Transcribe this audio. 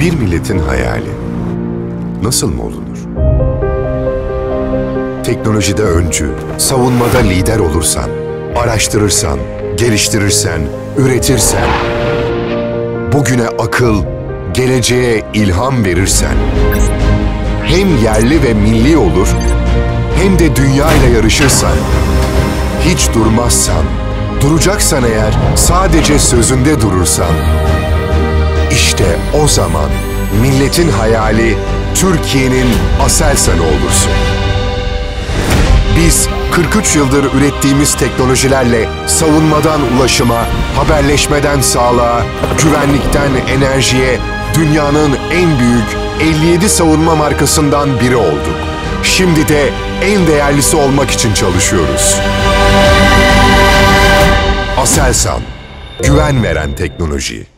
Bir milletin hayali nasıl mı olunur? Teknolojide öncü, savunmada lider olursan, araştırırsan, geliştirirsen, üretirsen, bugüne akıl, geleceğe ilham verirsen, hem yerli ve milli olur, hem de dünyayla yarışırsan, hiç durmazsan, duracaksan eğer sadece sözünde durursan, işte o zaman milletin hayali Türkiye'nin Aselsan'ı olursun. Biz 43 yıldır ürettiğimiz teknolojilerle savunmadan ulaşıma, haberleşmeden sağlığa, güvenlikten enerjiye dünyanın en büyük 57 savunma markasından biri olduk. Şimdi de en değerlisi olmak için çalışıyoruz. Aselsan, güven veren teknoloji.